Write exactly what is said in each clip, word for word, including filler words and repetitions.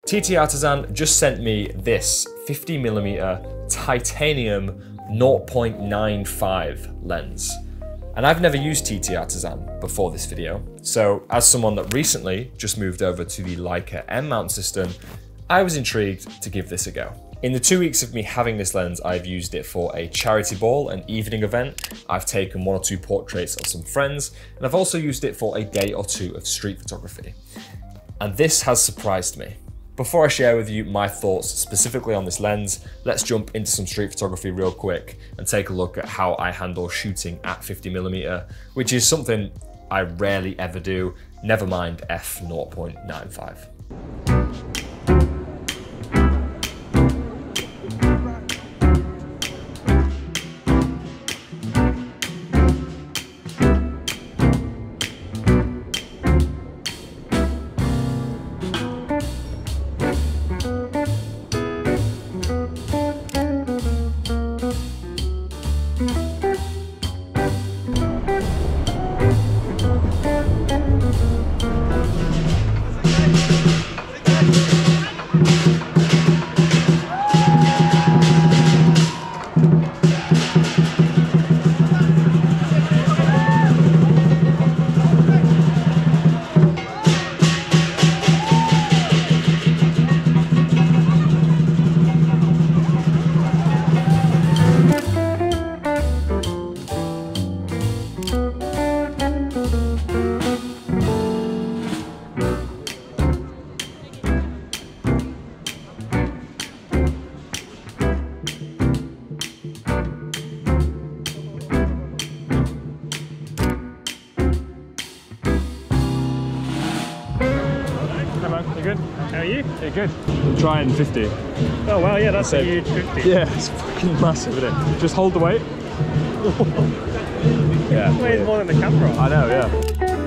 TTArtisan just sent me this fifty millimeter titanium zero point nine five lens. And I've never used TTArtisan before this video. So as someone that recently just moved over to the Leica M mount system, I was intrigued to give this a go. In the two weeks of me having this lens, I've used it for a charity ball, an evening event. I've taken one or two portraits of some friends, and I've also used it for a day or two of street photography. And this has surprised me. Before I share with you my thoughts specifically on this lens, let's jump into some street photography real quick and take a look at how I handle shooting at fifty millimeter, which is something I rarely ever do, never mind f zero point nine five. You good? How are you? Yeah, good. I'm trying fifty. Oh wow, yeah, that's a huge fifty. Yeah, it's fucking massive, isn't it? Just hold the weight. Yeah. It weighs more than the camera. I know, yeah.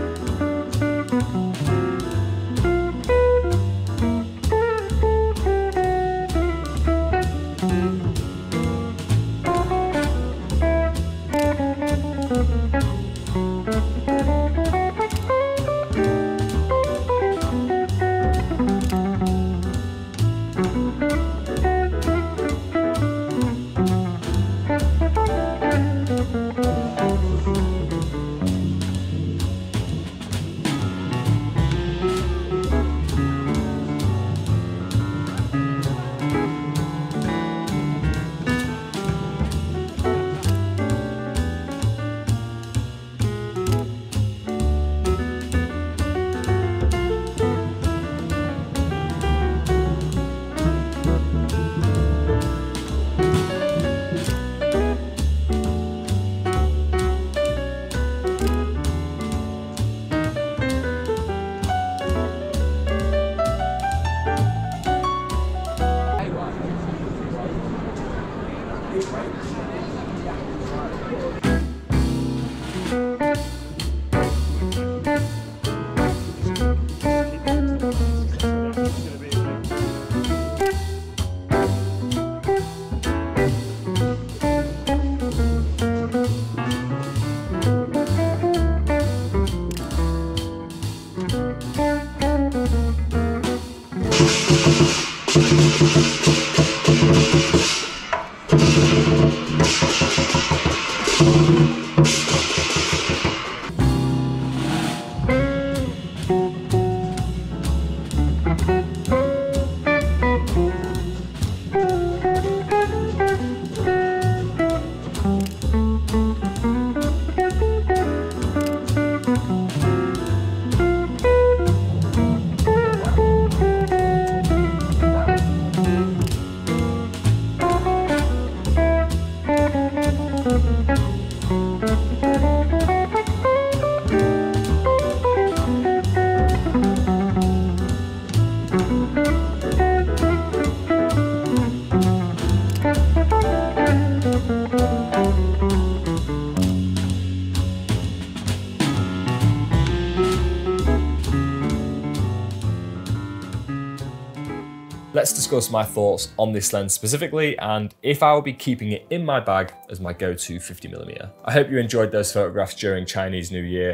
Let's discuss my thoughts on this lens specifically and if I will be keeping it in my bag as my go-to fifty millimeter. I hope you enjoyed those photographs during Chinese New Year.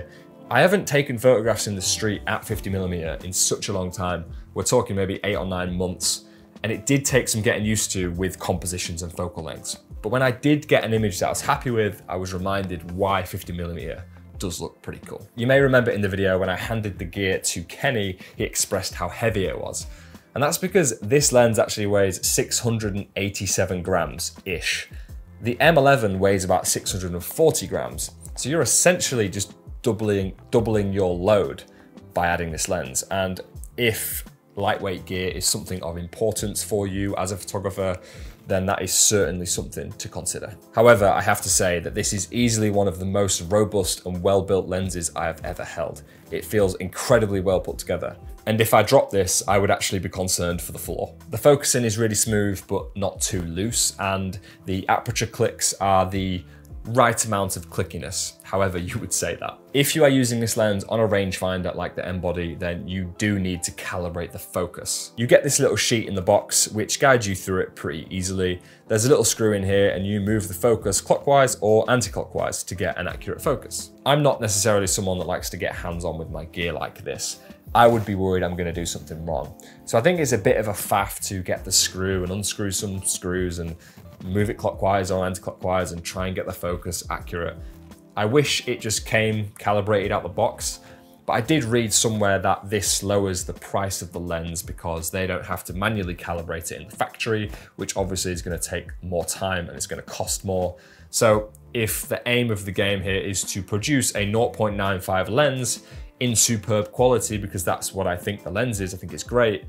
I haven't taken photographs in the street at fifty millimeter in such a long time. We're talking maybe eight or nine months. And it did take some getting used to with compositions and focal lengths. But when I did get an image that I was happy with, I was reminded why fifty millimeter does look pretty cool. You may remember in the video when I handed the gear to Kenny, he expressed how heavy it was. And that's because this lens actually weighs six hundred eighty-seven grams-ish. The M eleven weighs about six hundred forty grams. So you're essentially just doubling, doubling your load by adding this lens. And if lightweight gear is something of importance for you as a photographer, then that is certainly something to consider. However, I have to say that this is easily one of the most robust and well-built lenses I have ever held. It feels incredibly well put together. And if I drop this, I would actually be concerned for the floor. The focusing is really smooth, but not too loose, and the aperture clicks are the right amount of clickiness, however you would say that. If you are using this lens on a rangefinder like the M-Body, then you do need to calibrate the focus. You get this little sheet in the box which guides you through it pretty easily. There's a little screw in here and you move the focus clockwise or anti-clockwise to get an accurate focus. I'm not necessarily someone that likes to get hands-on with my gear like this. I would be worried I'm gonna do something wrong. So I think it's a bit of a faff to get the screw and unscrew some screws and move it clockwise or anti-clockwise and try and get the focus accurate. I wish it just came calibrated out the box, but I did read somewhere that this lowers the price of the lens because they don't have to manually calibrate it in the factory, which obviously is going to take more time and it's going to cost more. So if the aim of the game here is to produce a zero point nine five lens in superb quality, because that's what I think the lens is, I think it's great,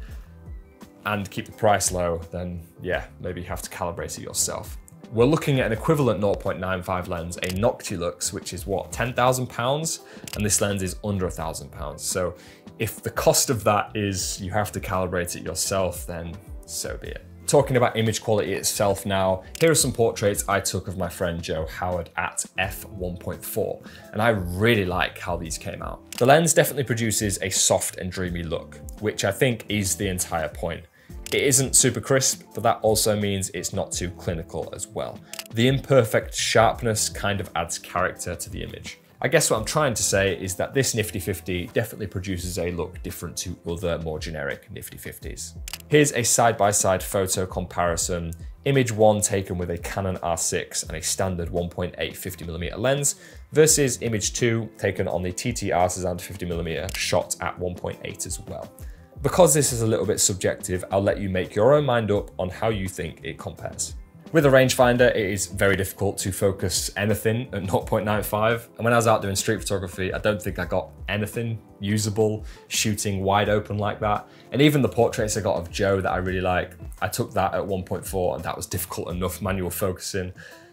and keep the price low, then yeah, maybe you have to calibrate it yourself. We're looking at an equivalent zero point nine five lens, a Noctilux, which is what, ten thousand pounds? And this lens is under a thousand pounds. So if the cost of that is you have to calibrate it yourself, then so be it. Talking about image quality itself now, here are some portraits I took of my friend Joe Howard at f one point four, and I really like how these came out. The lens definitely produces a soft and dreamy look, which I think is the entire point. It isn't super crisp, but that also means it's not too clinical as well. The imperfect sharpness kind of adds character to the image. I guess what I'm trying to say is that this Nifty fifty definitely produces a look different to other more generic Nifty fifties. Here's a side-by-side photo comparison. Image one taken with a Canon R six and a standard one point eight fifty millimeter lens versus image two taken on the TTArtisan fifty millimeter shot at one point eight as well. Because this is a little bit subjective, I'll let you make your own mind up on how you think it compares. With a rangefinder, it is very difficult to focus anything at zero point nine five. And when I was out doing street photography, I don't think I got anything usable shooting wide open like that. And even the portraits I got of Joe that I really like, I took that at one point four and that was difficult enough manual focusing.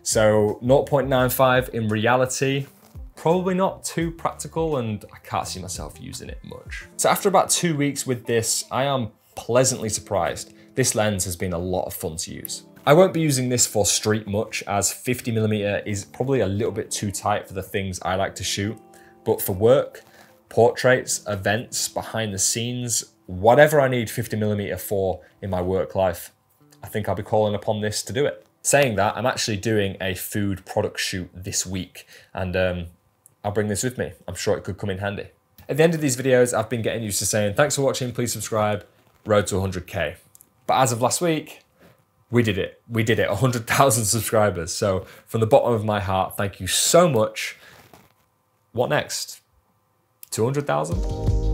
So zero point nine five in reality, probably not too practical, and I can't see myself using it much. So after about two weeks with this, I am pleasantly surprised. This lens has been a lot of fun to use. I won't be using this for street much, as fifty millimeter is probably a little bit too tight for the things I like to shoot. But for work, portraits, events, behind the scenes, whatever I need fifty millimeter for in my work life, I think I'll be calling upon this to do it. Saying that, I'm actually doing a food product shoot this week, and um, I'll bring this with me. I'm sure it could come in handy. At the end of these videos, I've been getting used to saying, thanks for watching, please subscribe, road to one hundred K. But as of last week, we did it. We did it, one hundred thousand subscribers. So from the bottom of my heart, thank you so much. What next? two hundred thousand?